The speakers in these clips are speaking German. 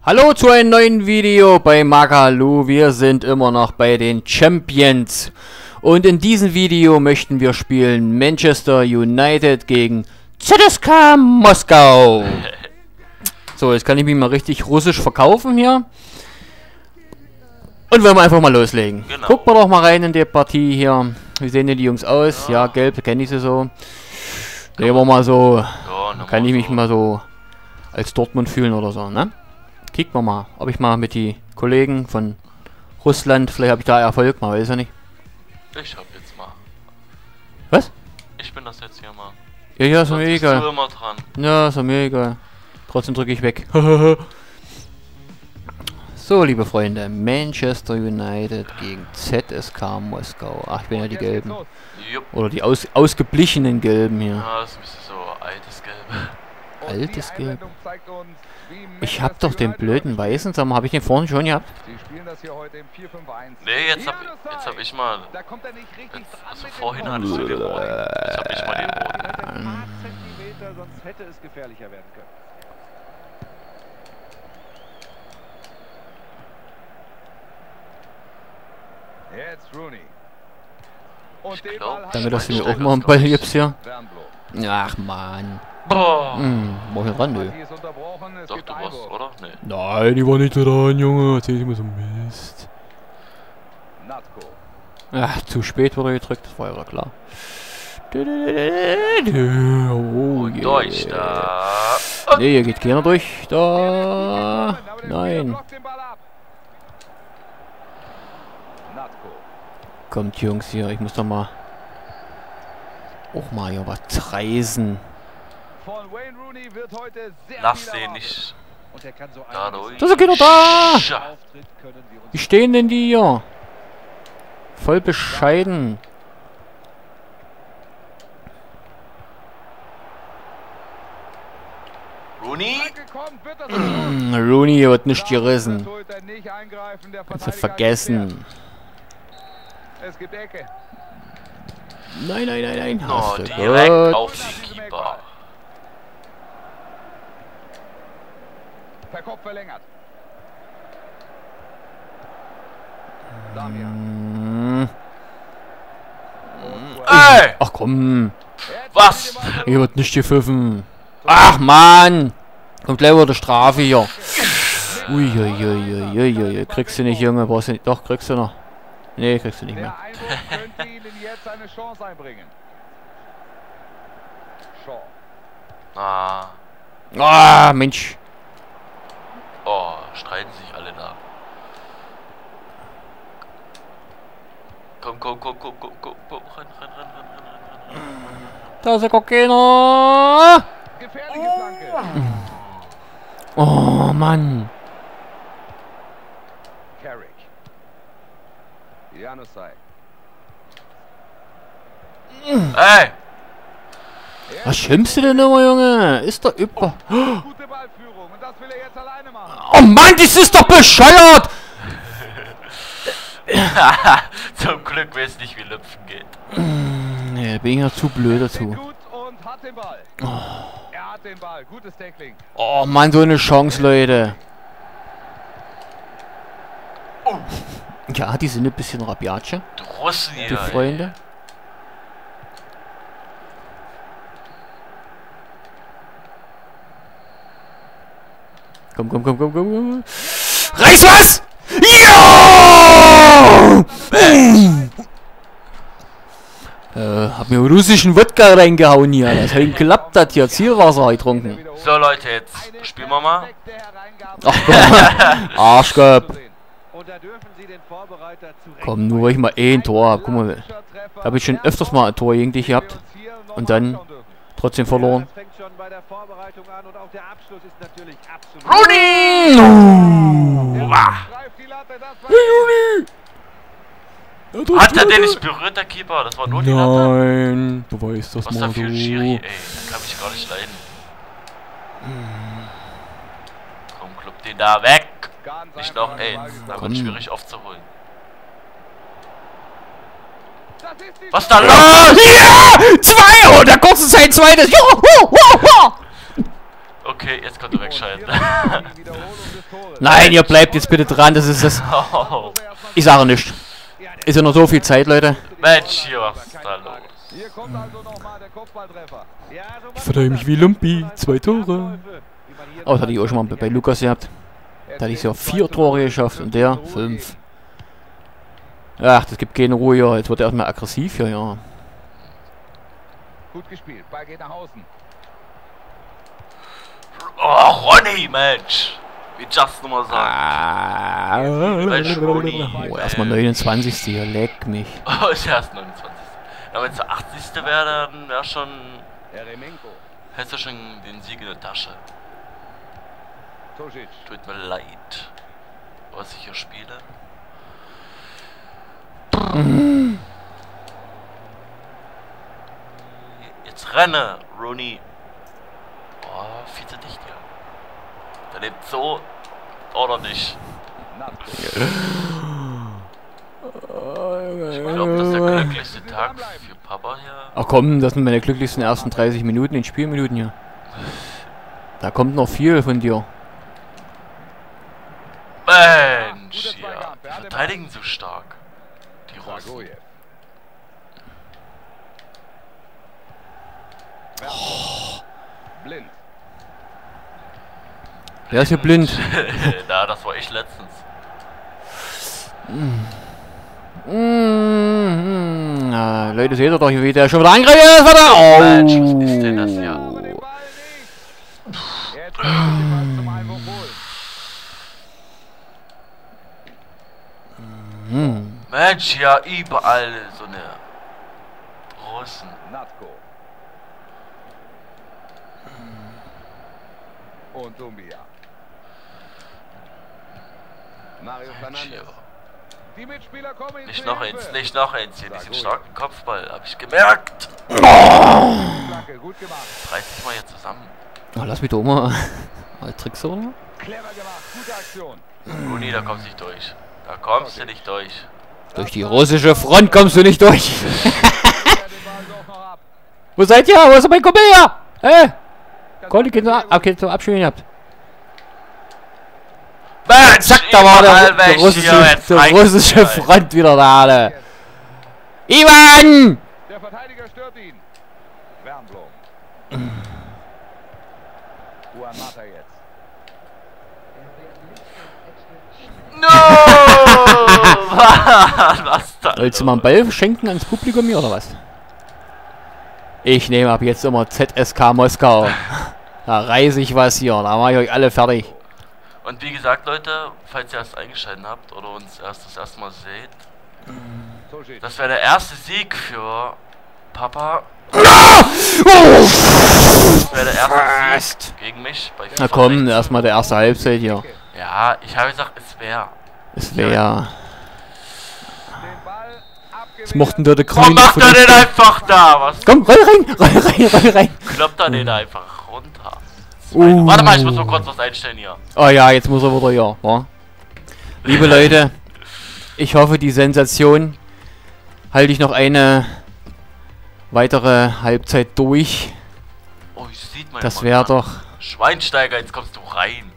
Hallo zu einem neuen Video bei Magalu. Wir sind immer noch bei den Champions. Und in diesem Video möchten wir spielen Manchester United gegen ZSK Moskau. So, jetzt kann ich mich mal richtig russisch verkaufen hier. Und wollen wir einfach mal loslegen. Genau. Gucken wir doch mal rein in die Partie hier. Wie sehen denn die Jungs aus? Ja, gelb, kenne ich sie so. Nehmen wir mal so. Ja, Kann ich mich mal so als Dortmund fühlen oder so, ne? Kicken wir mal, ob ich mal mit die Kollegen von Russland, vielleicht habe ich da Erfolg, man weiß ja nicht. Ich hab jetzt mal. Was? Ich bin das jetzt hier mal. Ja, ja, ist mir Sonst bist egal. du immer dran. Ja, ist mir egal. Trotzdem drücke ich weg. So, liebe Freunde, Manchester United gegen ZSK Moskau. Ach, ich bin ja die Gelben. Jupp. Oder die ausgeblichenen Gelben hier. Ja, das ist ein bisschen so altes Gelb. Altes Gelb. Ich hab doch den blöden Weißen, sag mal, habe ich den vorhin schon gehabt? Nee, jetzt hab ich mal. Also vorhin hattest du den roten. Jetzt hab ich mal den roten. Sonst hätte es gefährlicher werden können. Jetzt Rooney. Und den Ball hat Danke, dass du mir auch mal einen Ball gibst hier. Ach, Mann. Boah. War ich dran, nö. Doch, du warst, oder? Nee. Nein, die war nicht dran, Junge. Erzähl ich immer so Mist. Ach, zu spät wurde gedrückt, das war ja klar. Oh, yeah. Durch da. Nee, hier geht keiner durch. Da. Nein. Kommt, Jungs, hier. Ich muss doch mal auch mal hier was reisen. Lass den nicht. Dadurch. Da ist keiner da! Scha. Wie stehen denn die hier? Voll bescheiden. Rooney? Rooney wird nicht gerissen. Kannst du vergessen. Es gibt Ecke. Nein, nein, nein, nein. Oh, Hast du direkt gut. auf den Keeper. Per Kopf verlängert. Ey! Ach komm. Was? Hier wird nicht gepfiffen. Ach Mann. Kommt gleich wieder Strafe hier. Uiuiuiuiui. Kriegst du nicht, Junge. Brauchst du nicht. Doch, kriegst du noch. Nee, kriegst du nicht mehr. Der Einwurf könnte Ihnen jetzt eine Chance einbringen. Shaw. Ah. Ah, Mensch. Oh, streiten sich alle da. Komm. Renn. Da ist der Kokiner. Gefährliche Flanke. Oh, Mann. Carrick. Janusai. Ey! Was schimpfst du denn immer, Junge? Ist doch über... Gute Ballführung und das will er jetzt alleine machen. Oh Mann, das ist doch bescheuert! Zum Glück weiß nicht, wie Lüpfen geht. Nee, da bin ich ja zu blöd dazu. Gut und hat den Ball. Er hat den Ball. Gutes Tackling. Oh Mann, so eine Chance, Leute. Ja, die sind ein bisschen rabiatsche, Die Russen hier. die Freunde. Komm. Reiß was! Ja! Hab mir russischen Wodka reingehauen hier. Deswegen klappt das hier. Zielwasser getrunken. So Leute, jetzt spielen wir mal. Ach komm. Arschgab. Und da dürfen Sie den Vorbereiter zurecht. Komm, nur weil ich mal ein Tor hab. Guck mal. Da habe ich schon öfters mal ein Tor gegen dich gehabt. Und dann trotzdem verloren. Das fängt schon bei der Vorbereitung an und auch der Abschluss ist natürlich absolut. Rooney! Greift die Latte, das war Hat er den nicht berührt, der Keeper? Das war nur die Latte. Nein, du weißt das Was mal da für ein so. Schiri, ey. Da kann ich gar nicht leiden. Komm, klopp den da weg. ganz Nicht einfach noch an den Ball eins. gekommen. Da Komm. wird schwierig aufzuholen. Das ist die Was da los? Ja! 2! Oh, der kurze Zeit zweites. Ja! Okay, jetzt konnte er wegschalten. Die Wiederholung des Nein, ihr bleibt jetzt bitte dran, das ist das... Oh, Ich sage nichts. Ist ja noch so viel Zeit, Leute. Mensch, hier, was ist da los? Hier kommt also nochmal der Kopfballtreffer. Ich verteile mich wie Lumpi. 2 Tore. Oh, das hatte ich auch schon mal bei Lukas gehabt. Da hatte ich ja 4 Tore geschafft und der 5. Ach, das gibt keine Ruhe hier. Jetzt wird er erstmal aggressiv hier, ja. Gut gespielt, Ball geht nach außen. Oh, Ronny, Mensch. Wie Just nochmal sagt. Oh, erstmal 29. hier. Leck mich. Oh, ist erst 29. Aber wenn es der 80. wäre, dann wäre schon... Eremenko. Hättest du schon den Sieg in der Tasche. Tosic. Tut mir leid, was ich hier spiele. Jetzt renne, Rooney. Oh, viel zu dicht hier. Der lebt so oder nicht. Ich glaube, das ist der glücklichste Tag für Papa hier. Ach komm, das sind meine glücklichsten ersten 30 Minuten in Spielminuten hier. Da kommt noch viel von dir. Mensch, ja. Die verteidigen so stark. Die Russen. Blind. Wer ist hier blind? Na, das war ich letztens. Leute, seht ihr doch, wie der schon wieder angreift. Oh. Mensch, was ist denn das hier? Aber den Ball nicht. Jetzt kann er den Ball zum Einwurf holen. Mensch, ja, überall so eine Russen. Natko. Und Dumbia. Mario Mensch, Fernandes. ja. Die Mitspieler kommen Nicht noch eins, nicht noch eins. Hier diesen starken Kopfball, hab ich gemerkt. Flanke, gut gemacht. 30 Mal hier zusammen. Oh, lass mich doch mal. Tricks oder? Clever gemacht, gute Aktion. Uni, da kommst du nicht durch. Da kommst du nicht durch. Durch die russische Front kommst du nicht durch. Den Ball doch noch ab. Wo seid ihr? Wo ist mein Kumpel her? Hä? Goldi geht noch okay, zum Abspielen gehabt. Mensch, Zack, da war der der russische Front wieder da, alle. Ivan! Der Verteidiger stört ihn. Wernbloom. Juan Mata jetzt. No! Was da? Willst du mal einen Ball schenken ans Publikum hier oder was? Ich nehme ab jetzt immer ZSK Moskau. Da reise ich was hier, da mache ich euch alle fertig. Und wie gesagt, Leute, falls ihr erst eingeschaltet habt oder uns erst das erste Mal seht, das wäre der erste Sieg für Papa. Das wäre der erste Sieg gegen mich bei FIFA. Na komm, 16. erstmal der erste Halbzeit hier. Ja, ich habe gesagt, es wäre. Es wäre. Den Ball Was mochten da der Warum Grüne macht er den einfach da? Was? Komm, roll rein! Kloppt er den einfach runter? Warte mal, ich muss mal kurz was einstellen hier. Oh ja, jetzt muss er wieder hier, wa? Liebe Leute, ich hoffe, die Sensation halte ich noch eine weitere Halbzeit durch. Oh, ich sieht man. Das wäre doch... Schweinsteiger, jetzt kommst du rein.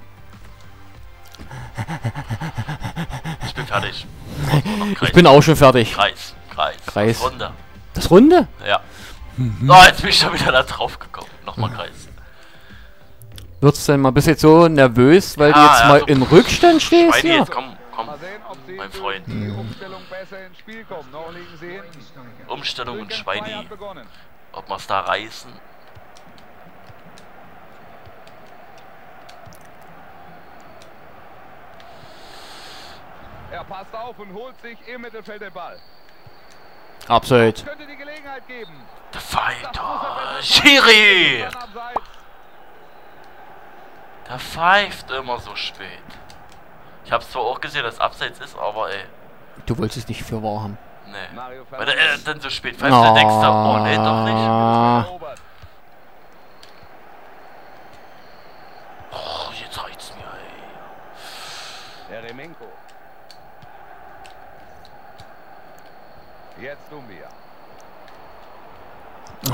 Ich bin fertig. Ich bin auch schon fertig. Kreis. Kreis. Runde. Das Runde? Ja. Oh, jetzt bin ich schon wieder da drauf gekommen. Nochmal Kreis. Wird's denn mal ein bisschen so nervös, weil du Ja, jetzt mal also, in Rückstand stehst Schweini, hier? jetzt komm, Mal sehen, ob sie mein durch Freund. die Umstellung besser ins Spiel kommen. Noch liegen sie hinten. Umstellung und Rückstand frei Schweini. hat begonnen. Ob wir's da reißen? Er passt auf und holt sich im Mittelfeld den Ball. Absolut. Könnte die Gelegenheit geben. Der Fighter. Schiri! Dann abseits. Der pfeift immer so spät. Ich hab's zwar auch gesehen, dass Abseits ist, aber ey. Du wolltest es nicht für wahr haben. Nee. Mario Weil der Fernandes. dann so spät pfeift, dann denkst du, oh nee, doch nicht. Erobert. Oh, jetzt reicht's mir, ey. Eremenko. Jetzt Dumbia.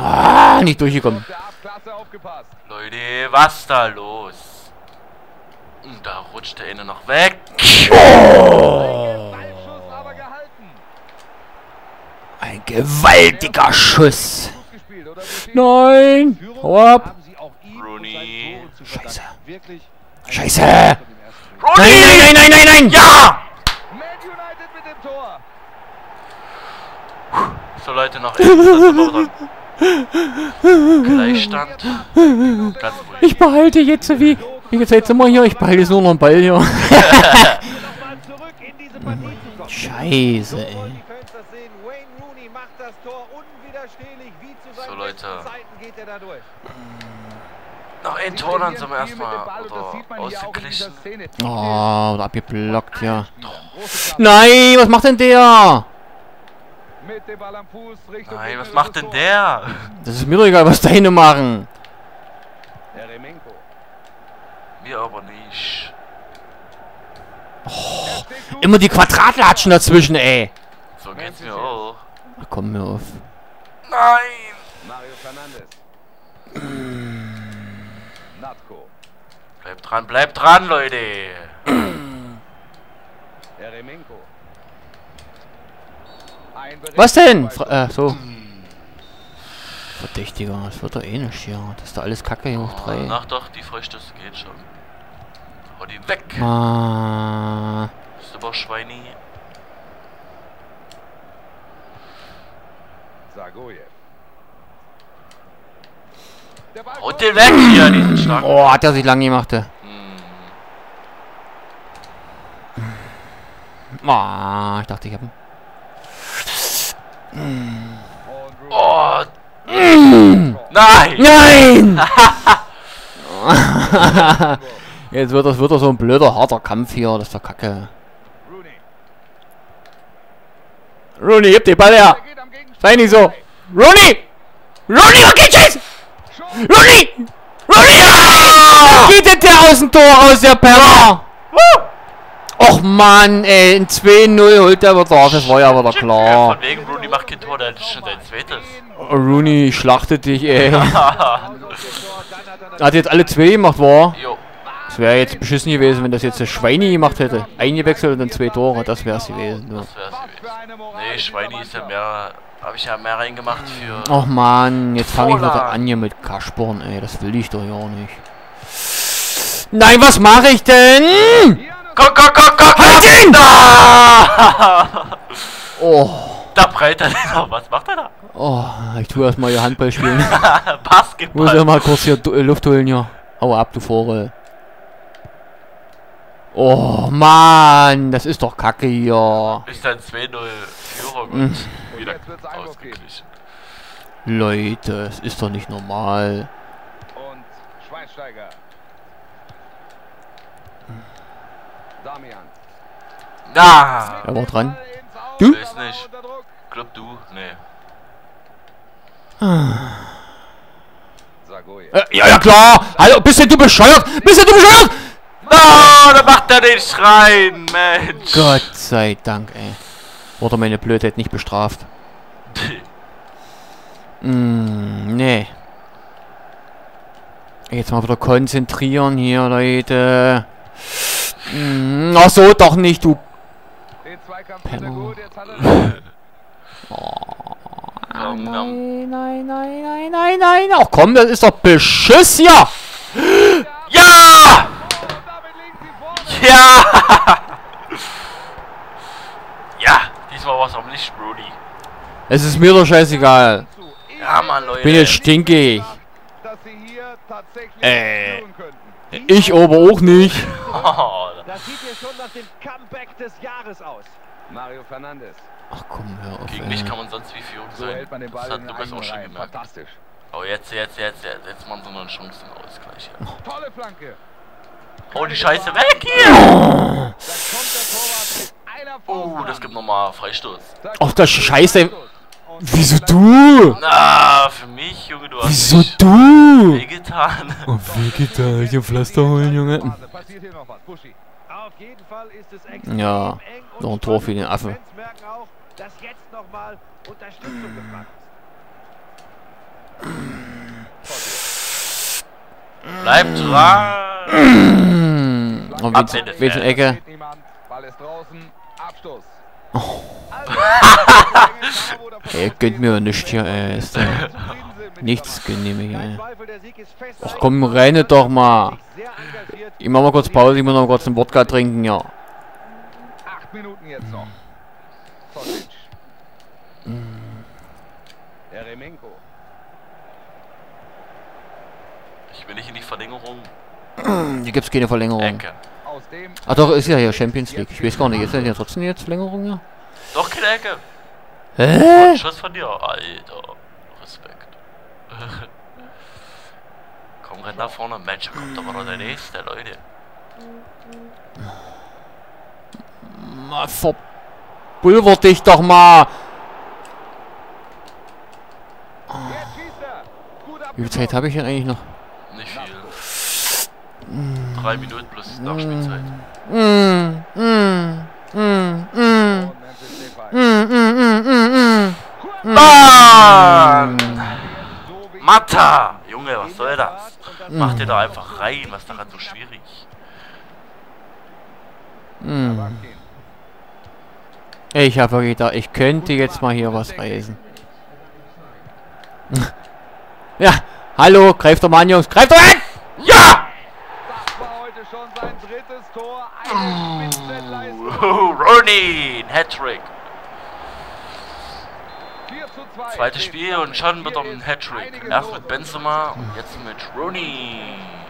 Nicht durchgekommen. Auf der Abklasse aufgepasst. Leute, was da los? Und da rutscht der eine noch weg. Oh! Ballschuss aber gehalten. Ein gewaltiger Schuss. Gut gespielt, oder Buschi? Nein! Führung Hau ab! haben sie auch ihm und Rooney. seinen Toren zu verdanken. Scheiße. Wirklich ein Scheiße! von dem ersten Spiel. Nein, nein, nein, nein, nein, nein! Ja! Man United mit dem Tor. So Leute, noch eins. Das sind wir dran. Gleichstand. Ganz ruhig. Ich behalte jetzt wie gesagt immer hier, ich behalte jetzt nur noch einen Ball hier. Nochmal zurück in diese Partie zu kommen. Scheiße, So ey. wollen die Fans das sehen. Wayne Rooney macht das Tor unwiderstehlich. Wie zu seinen So, Leute. besten Zeiten geht er da durch. Noch ein Tor, dann sind wir erstmal oder ausgeglichen. Oh, oder abgeblockt, ja. Nein, was macht denn der? Mit dem Ball am Fuß Richtung Nein, was gegnerisches macht denn Tor. der? Das ist mir doch egal, was deine machen. Eremenko. Wir aber nicht. Er steht gut. Immer die Quadratlatschen dazwischen, ey. So geht's mir auch. Ach, komm mir auf. Nein! Mario Fernandes. Natko. Bleibt dran, Leute! Eremenko. Ein Was denn? berechtigter So. Verdächtiger, das wird doch eh nicht hier. Das ist doch alles Kacke hier hoch 3. Ach doch, die Freistöße geht schon. Hau die weg! Ah. Super Schweini. Zagojew. Der Ball Haut den weg hier, diesen starken. Oh, hat er sich lang gemacht. Hm. Ah, ich dachte, ich hab ihn. und Rooney. Oh! Nein! Nein! Jetzt wird das so ein blöder, harter Kampf hier. Das ist doch Kacke. Rooney. Rooney, gib den Ball her! Er geht am Gegenspieler Sei nicht so! vorbei. Rooney! Rooney, okay, tschüss! Schuss. Rooney! Rooney! Ah! Geht denn der aus dem Tor raus, der Penner? Och Mann, ey, ein 2-0 holt der wieder auf, das war ja wieder klar. Von wegen Rooney macht kein Tor, der hat schon sein zweites. Rooney schlachtet dich, ey. Raus aus dem Tor, dann hat er Hat jetzt alle 2 gemacht, war? Jo. Das wäre jetzt beschissen gewesen, wenn das jetzt der Schweini gemacht hätte. Eingewechselt und dann 2 Tore, das wär's gewesen. Ja. Das wär's was für gewesen. eine Moral Nee, dieser Schweini ist ja Mannschaft. mehr. Hab ich ja mehr reingemacht für. Och Mann, jetzt fange ich wieder Vorlagen. an hier mit Kaspern, ey. Das will ich doch ja nicht. Nein, was mache ich denn? Guck! Halt ihn! Da! Oh, Da breit er den auf. Was macht er da? oh, ich tue erstmal hier Handball spielen. Muss Basketball. ja mal kurz hier Luft holen hier. Hau ab, du Vogel. Oh Mann, das ist doch Kacke hier. Ist dann 2-0 Führer Mm. und wieder jetzt wird's Einwurf ausgeglichen. Leute, das ist doch nicht normal. Und Schweinsteiger. Damian. Da! Er war dran. Ball ins Aus, Du? da Weiß war er nicht. unter Druck. Glaub du? Nee. Zagojew. Ja klar. Hallo, bist denn du bescheuert? Bist denn du bescheuert? Oh, da macht er den Schrein, Mensch! Gott sei Dank, ey. Wurde meine Blödheit nicht bestraft. Nee. Jetzt mal wieder konzentrieren hier, Leute. Ach so, doch nicht, du. Den Zweikampf Penner. wieder gut, jetzt hat er Komm, komm. Nein. Ach komm, das ist doch Beschiss hier. Ja! und damit liegen sie vorne. Ja! Ja, diesmal war es aber nicht Brody. Es ist mir doch scheißegal. Ja, Mann, Leute. Bin jetzt stinkig. Dass sie hier tatsächlich führen könnten. Ich aber auch nicht. Oh, Das sieht hier schon nach dem Comeback des Jahres aus. Mario Fernandes. Ach komm, hör auf. gegen mich kann man sonst wie Führung So sein. hält man den Das Ball hat in den Lukas auch eigenen schon Reihen. gemerkt. Fantastisch. Oh, jetzt machen sie noch eine Chance zum Ausgleich. Ja. Tolle Flanke. Hau die Scheiße weg hier! Da kommt der Torwart mit einer Faust Das ran. gibt nochmal Freistoß. Da Ach, kommt das der Scheiße. Freistoß. Und Wieso bleibt du? Na, für mich, Junge, du hast Wieso mich du? wehgetan. Oh, wie geht da? Ich hab Pflaster holen, Junge. Passiert hier noch was, Buschi. Auf jeden Fall ist es extrem Ja, eng und noch ein Tor für spannend. den Affe. Die Fans merken auch, dass jetzt nochmal Unterstützung gefragt ist. Bleib dran! Und wie eine Ecke. Ey, gönnt mir nichts hier, ey. Ist nichts genehmigt, ey. Ach komm, renne doch mal. Ich mach mal kurz Pause, ich muss noch kurz einen Wodka trinken, ja. 8 Minuten jetzt noch. Der Remenko. Ich will nicht in die Verlängerung. Hier gibt's keine Verlängerung. Ecke. Ach doch, ist ja hier Champions League. Ich weiß gar nicht, ist das ja trotzdem jetzt Verlängerung, ja? Doch, keine Ecke. Hä? Schuss von dir, Alter. Respekt. Komm, renn nach vorne. Mensch, kommt aber noch der nächste, Leute. Mal verpulver dich doch mal. Wie viel Zeit habe ich denn eigentlich noch? Nicht viel. 3 Minuten plus Nachspielzeit. Mann! Matta! Junge, was soll das? Mach dir da einfach rein, was ist daran so schwierig? Ich habe gedacht, ich könnte jetzt mal hier was reißen. Ja, hallo, greift doch mal an, Jungs, greift doch an! Ja! Das war heute schon sein drittes Tor. Eine Spitzenleistung. Rooney, Hattrick. 4:2. Zweites Spiel und schon wird ein Hattrick. Erst mit Benzema und jetzt mit Rooney.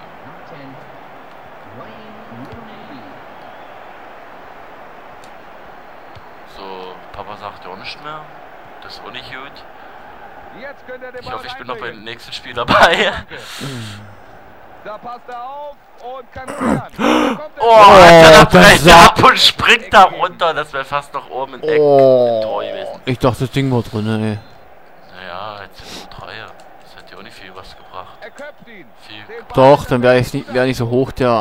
So, Papa sagt ja auch nicht mehr. Das ist auch nicht gut. Jetzt könnte er den Ich Ball hoffe, ich bin noch reinbringen. beim nächsten Spiel dabei. Da passt er auf und kann klären. Oh, Alter, da fällt er ab und springt da runter. Das wäre fast noch oben im Eck im Tor gewesen. Ich dachte, das Ding war drin, ey. Naja, jetzt sind nur Dreier. Das hätte ja auch nicht viel was gebracht. Er köpft ihn. Viel. Den Ball Doch, dann wäre ich nicht so hoch, der...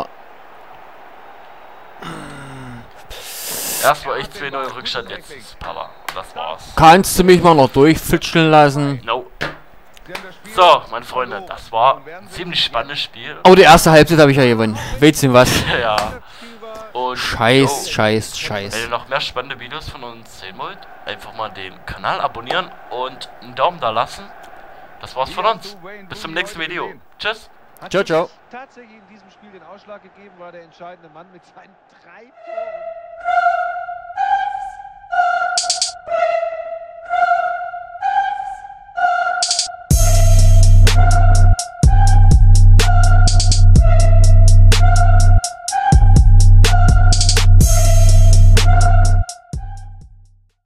Erst war ich 2-0 Rückstand, jetzt ist Papa. Das war's. Kannst du mich mal noch durchfitscheln lassen? No. So, meine Freunde, das war ein ziemlich spannendes Spiel. Oh, die erste Halbzeit habe ich ja gewonnen. Weißt du was? Ja. Und Scheiß, yo, scheiß, wenn scheiß. ihr noch mehr spannende Videos von uns sehen wollt, einfach mal den Kanal abonnieren und einen Daumen da lassen. Das war's von uns. Bis zum nächsten Video. Tschüss. Ciao, ciao. Tatsächlich in diesem Spiel den Ausschlag gegeben, war der entscheidende Mann mit seinen 3 Toren.